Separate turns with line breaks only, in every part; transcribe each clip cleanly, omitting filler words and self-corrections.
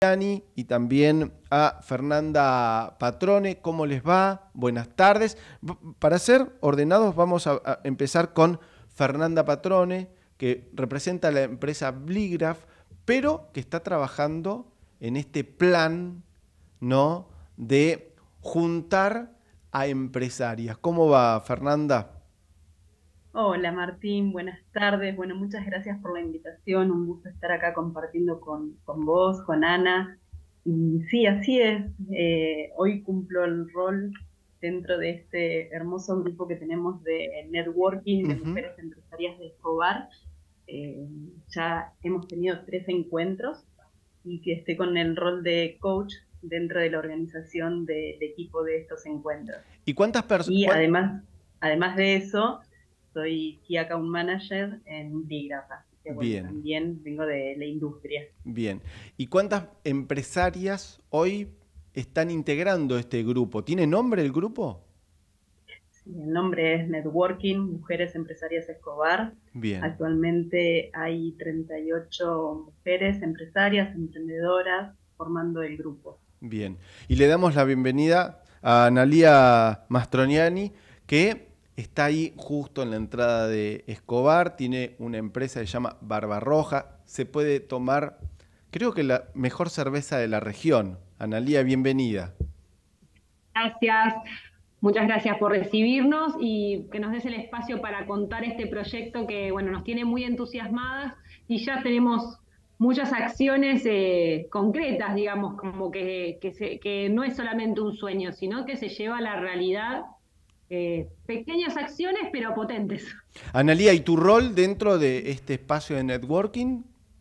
Y también a Fernanda Patrone. ¿Cómo les va? Buenas tardes. Para ser ordenados vamos a empezar con Fernanda Patrone, que representa a la empresa Bligraph, pero que está trabajando en este plan, ¿no?, de juntar a empresarias. ¿Cómo va, Fernanda?
Hola Martín, buenas tardes. Bueno, muchas gracias por la invitación. Un gusto estar acá compartiendo con vos, con Ana. Y sí, así es. Hoy cumplo el rol dentro de este hermoso grupo que tenemos de networking de
Ujú.
mujeres empresarias de Escobar. Ya hemos tenido 3 encuentros y que esté con el rol de coach dentro de la organización del equipo de estos encuentros.
¿Y cuántas personas?
Y además de eso, soy Key Account Manager en Digraph, así que bueno,
Bien,
también vengo de la industria.
bien. ¿Y cuántas empresarias hoy están integrando este grupo? ¿Tiene nombre el grupo?
Sí, el nombre es Networking Mujeres Empresarias Escobar.
Bien,
Actualmente hay 38 mujeres empresarias, emprendedoras, formando el grupo.
bien. Y le damos la bienvenida a Analía Mastroniani, que está ahí justo en la entrada de Escobar. Tiene una empresa que se llama Barbarroja. Se puede tomar, creo que la mejor cerveza de la región. Analía, bienvenida.
Gracias, muchas gracias por recibirnos y que nos des el espacio para contar este proyecto que, bueno, nos tiene muy entusiasmadas y ya tenemos muchas acciones concretas, digamos, como que no es solamente un sueño, sino que se lleva a la realidad, pequeñas acciones pero potentes.
Analía, ¿y tu rol dentro de este espacio de networking?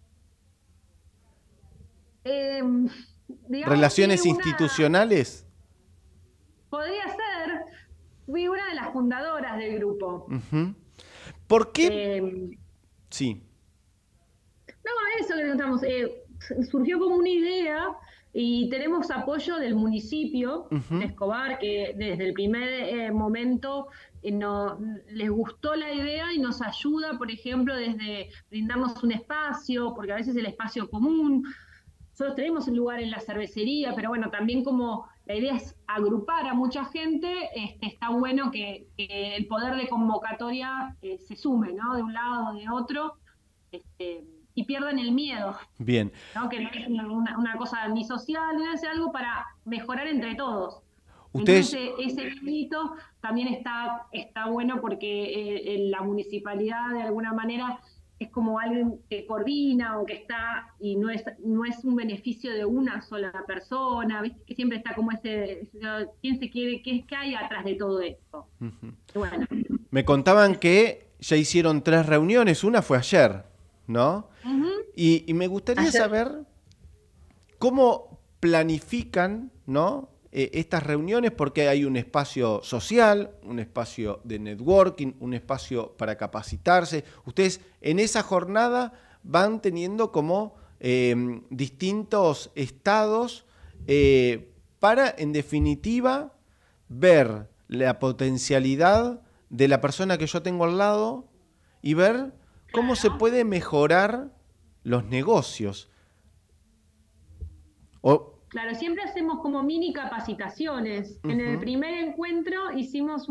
Eh, digamos,
¿Relaciones institucionales?
podría ser, fui una de las fundadoras del grupo.
Ujú. ¿Por qué?
Eh,
Sí.
No, eso que notamos, surgió como una idea y tenemos apoyo del municipio de
Ujú.
Escobar, que desde el primer momento les gustó la idea y nos ayuda, por ejemplo, desde brindarnos un espacio, porque a veces el espacio común, nosotros tenemos un lugar en la cervecería, pero bueno, también como la idea es agrupar a mucha gente, está bueno que el poder de convocatoria se sume, ¿no? De un lado o de otro, este, y pierdan el miedo,
Bien.
¿no? Que no es una cosa ni social, ni es algo para mejorar entre todos. Entonces,
Ustedes,
ese mito también está bueno porque la municipalidad de alguna manera es como alguien que coordina o que está, y no es un beneficio de una sola persona, ¿viste? Que siempre está como ¿quién se quiere, qué hay atrás de todo esto? Y bueno,
me contaban que ya hicieron 3 reuniones, una fue ayer, ¿no?
ujú,
Y me gustaría
Ayer,
saber cómo planifican, ¿no?, estas reuniones, porque hay un espacio social, un espacio de networking, un espacio para capacitarse. Ustedes en esa jornada van teniendo como distintos estados para, en definitiva, ver la potencialidad de la persona que yo tengo al lado y ver cómo se
claro.
puede mejorar los negocios. O,
Claro, siempre hacemos como mini capacitaciones. En el
ujú.
primer encuentro hicimos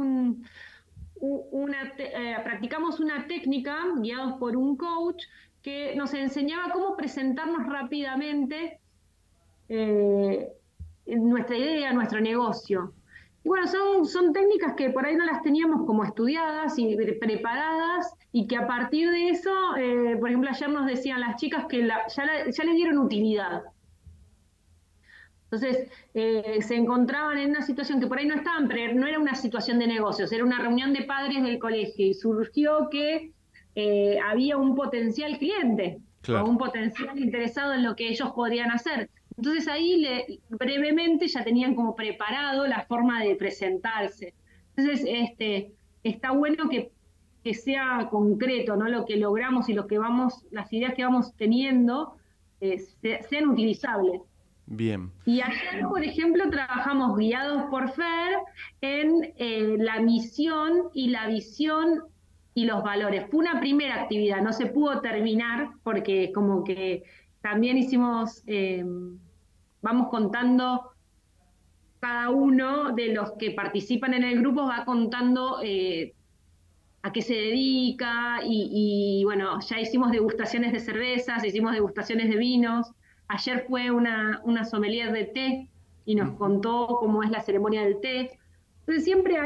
practicamos una técnica guiados por un coach que nos enseñaba cómo presentarnos rápidamente eh, nuestra idea, nuestro negocio. Y bueno, son técnicas que por ahí no las teníamos como estudiadas y preparadas y que a partir de eso, por ejemplo, ayer nos decían las chicas que ya le dieron utilidad. Entonces, se encontraban en una situación que por ahí no estaban, pero no era una situación de negocios, era una reunión de padres del colegio y surgió que había un potencial cliente o
Claro.
un potencial interesado en lo que ellos podrían hacer. Entonces ahí brevemente ya tenían como preparado la forma de presentarse. Entonces, está bueno que sea concreto, ¿no? Lo que logramos y las ideas que vamos teniendo, sean utilizables.
Bien,
Y ayer, por ejemplo, trabajamos guiados por FER en la misión y la visión y los valores. Fue una primera actividad, no se pudo terminar porque como que también hicimos vamos contando, cada uno de los que participan en el grupo va contando a qué se dedica y bueno, ya hicimos degustaciones de cervezas, hicimos degustaciones de vinos. Ayer fue una sommelier de té y nos contó cómo es la ceremonia del té. Entonces siempre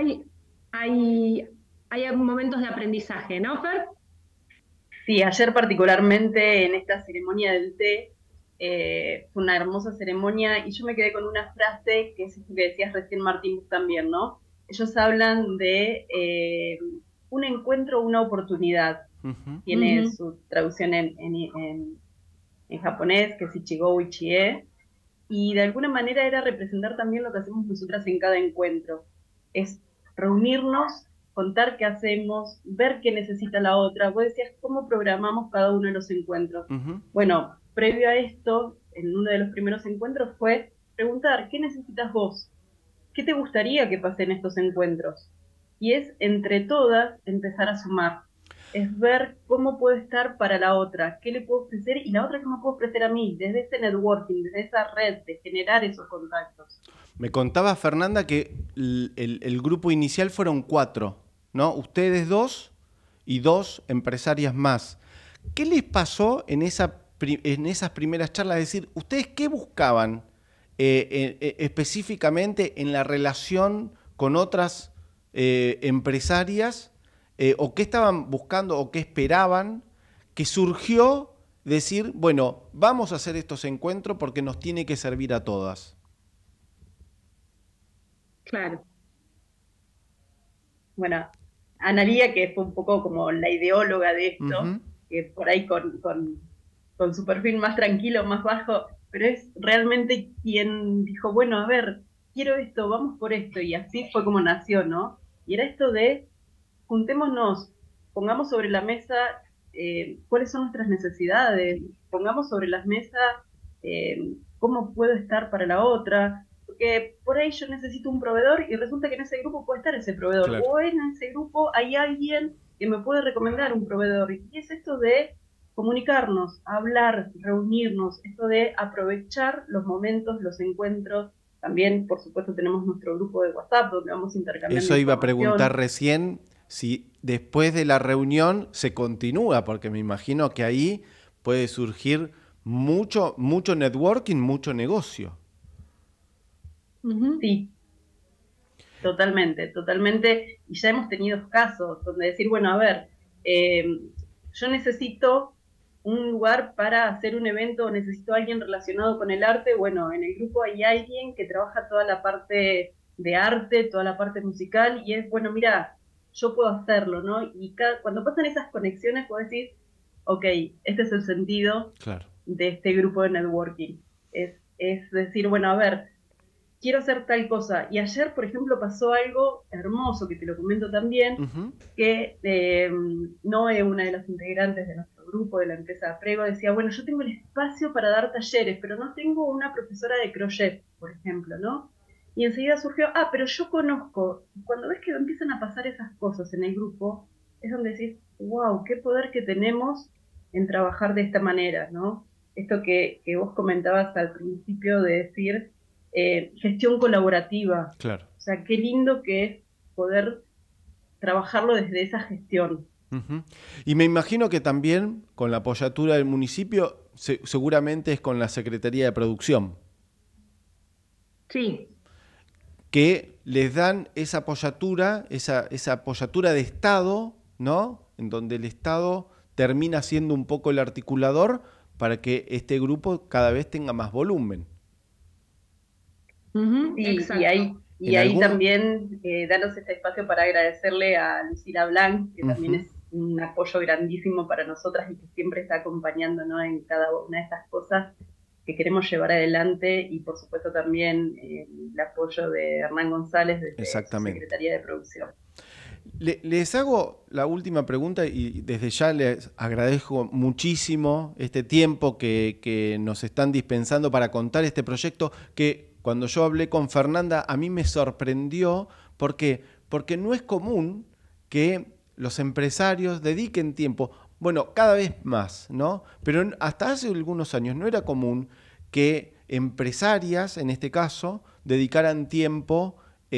hay momentos de aprendizaje, ¿no, Fer?
Sí, ayer particularmente en esta ceremonia del té, fue una hermosa ceremonia y yo me quedé con una frase que es esto que decías recién Martín vos también, ¿no? Ellos hablan de un encuentro, una oportunidad. Tiene su traducción en japonés, que es Ichigo Ichie, y de alguna manera era representar también lo que hacemos nosotras en cada encuentro. Es reunirnos, contar qué hacemos, ver qué necesita la otra. Vos decías, ¿cómo programamos cada uno de los encuentros? Bueno, previo a esto, en uno de los primeros encuentros fue preguntar, ¿qué necesitas vos? ¿Qué te gustaría que pase en estos encuentros? Y es entre todas empezar a sumar. Es ver cómo puedo estar para la otra, qué le puedo ofrecer y la otra qué me puedo ofrecer a mí, desde ese networking, desde esa red, de generar esos contactos.
Me contaba Fernanda que el grupo inicial fueron 4, ¿no? Ustedes 2 y 2 empresarias más. ¿Qué les pasó en esas primeras charlas? Es decir, ¿ustedes qué buscaban específicamente en la relación con otras empresarias? ¿O qué estaban buscando o qué esperaban? Que surgió decir, bueno, vamos a hacer estos encuentros porque nos tiene que servir a todas.
Claro.
Bueno, Analía, que fue un poco como la ideóloga de esto, que por ahí con su perfil más tranquilo, más bajo, pero es realmente quien dijo, bueno, a ver, quiero esto, vamos por esto, y así fue como nació, ¿no? Y era esto de, juntémonos, pongamos sobre la mesa cuáles son nuestras necesidades, pongamos sobre las mesas cómo puedo estar para la otra, porque por ahí yo necesito un proveedor y resulta que en ese grupo puede estar ese proveedor, claro. O en ese grupo hay alguien que me puede recomendar un proveedor, y es esto de comunicarnos, hablar, reunirnos, esto de aprovechar los momentos, los encuentros. También, por supuesto, tenemos nuestro grupo de WhatsApp donde vamos intercambiando.
Eso iba a preguntar recién, si después de la reunión se continúa, porque me imagino que ahí puede surgir mucho networking, mucho negocio.
Sí, totalmente. Y ya hemos tenido casos donde decir, bueno, a ver, yo necesito un lugar para hacer un evento, necesito a alguien relacionado con el arte. Bueno, en el grupo hay alguien que trabaja toda la parte de arte, toda la parte musical, y es, bueno, mira, yo puedo hacerlo, ¿no? Y cuando pasan esas conexiones, puedo decir, ok, este es el sentido de este grupo de networking. Es decir, bueno, a ver, quiero hacer tal cosa. Y ayer, por ejemplo, pasó algo hermoso, que te lo comento también, que Noé, una de las integrantes de nuestro grupo, de la empresa Prego, decía, bueno, yo tengo el espacio para dar talleres, pero no tengo una profesora de crochet, por ejemplo, ¿no? Y enseguida surgió, pero yo conozco. Cuando ves que empiezan a pasar esas cosas en el grupo, es donde decís, wow, qué poder que tenemos en trabajar de esta manera, ¿no? Esto que vos comentabas al principio de decir, gestión colaborativa.
Claro.
O sea, qué lindo que es poder trabajarlo desde esa gestión.
Y me imagino que también con la apoyatura del municipio, seguramente es con la Secretaría de Producción.
Sí.
Que les dan esa apoyatura, esa apoyatura de Estado, ¿no? En donde el Estado termina siendo un poco el articulador para que este grupo cada vez tenga más volumen.
Sí, y ahí también danos este espacio para agradecerle a Lucila Blanc, que también es un apoyo grandísimo para nosotras y que siempre está acompañando, ¿no?, en cada una de estas cosas que queremos llevar adelante, y por supuesto también el apoyo de Hernán González desde su Secretaría de Producción.
Les hago la última pregunta y desde ya les agradezco muchísimo este tiempo que nos están dispensando para contar este proyecto que cuando yo hablé con Fernanda a mí me sorprendió porque no es común que los empresarios dediquen tiempo, bueno, cada vez más, ¿no? Pero hasta hace algunos años no era común que empresarias, en este caso, dedicaran tiempo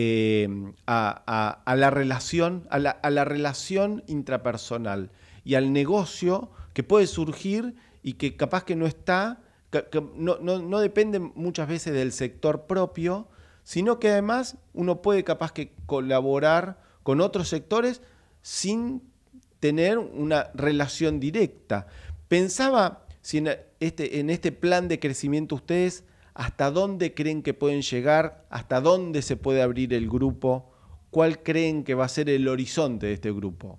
a la relación, a la relación intrapersonal y al negocio que puede surgir y que capaz que no está, que no depende muchas veces del sector propio, sino que además uno puede capaz que colaborar con otros sectores sin tener una relación directa. Pensaba si en este plan de crecimiento ustedes, ¿hasta dónde creen que pueden llegar? ¿Hasta dónde se puede abrir el grupo? ¿Cuál creen que va a ser el horizonte de este grupo?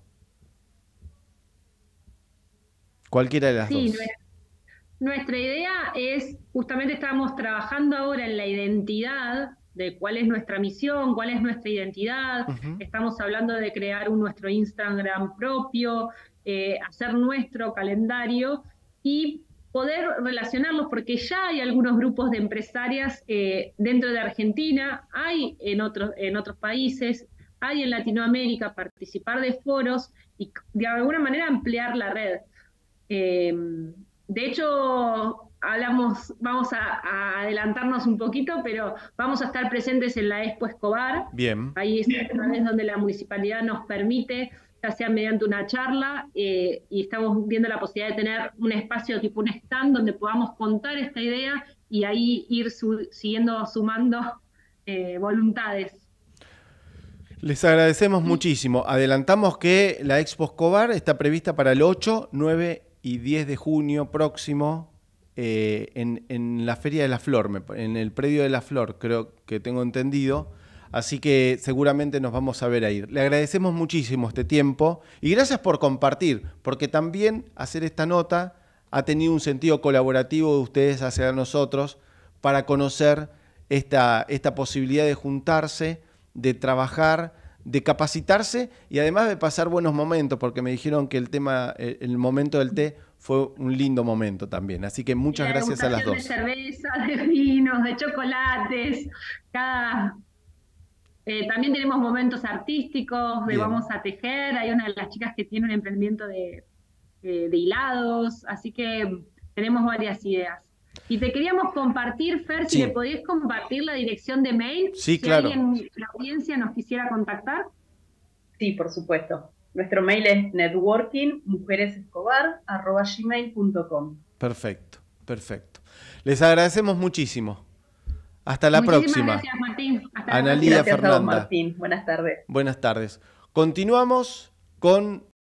Cualquiera de las dos.
Nuestra idea es, justamente estamos trabajando ahora en la identidad de cuál es nuestra misión, cuál es nuestra identidad. Estamos hablando de crear nuestro Instagram propio, hacer nuestro calendario y poder relacionarlos, porque ya hay algunos grupos de empresarias dentro de Argentina, hay en otros países, hay en Latinoamérica, participar de foros y de alguna manera ampliar la red. De hecho, vamos a adelantarnos un poquito, pero vamos a estar presentes en la Expo Escobar.
Bien.
Ahí es una vez donde la municipalidad nos permite, ya sea mediante una charla, y estamos viendo la posibilidad de tener un espacio tipo un stand donde podamos contar esta idea y ahí ir sumando voluntades.
Les agradecemos muchísimo. Adelantamos que la Expo Escobar está prevista para el 8, 9 y 10 de junio próximo en la Feria de la Flor, en el predio de la Flor, creo que tengo entendido. Así que seguramente nos vamos a ver ahí. Le agradecemos muchísimo este tiempo y gracias por compartir, porque también hacer esta nota ha tenido un sentido colaborativo de ustedes hacia nosotros para conocer esta posibilidad de juntarse, de trabajar, de capacitarse y además de pasar buenos momentos, porque me dijeron que el momento del té fue un lindo momento también. Así que muchas gracias a las dos.
De cerveza, de vinos, de chocolates, también tenemos momentos artísticos, vamos a tejer, hay una de las chicas que tiene un emprendimiento de hilados, así que tenemos varias ideas. Y te queríamos compartir, Fer, si le podías compartir la dirección de mail,
sí,
si
claro.
alguien de la audiencia nos quisiera contactar.
Sí, por supuesto. Nuestro mail es networkingmujeresescobar@gmail.com.
Perfecto, perfecto. Les agradecemos muchísimo. Hasta la próxima.
Gracias, Martín.
Analía
Gracias
Fernanda.
a vos, Martín. Buenas tardes.
Buenas tardes. Continuamos con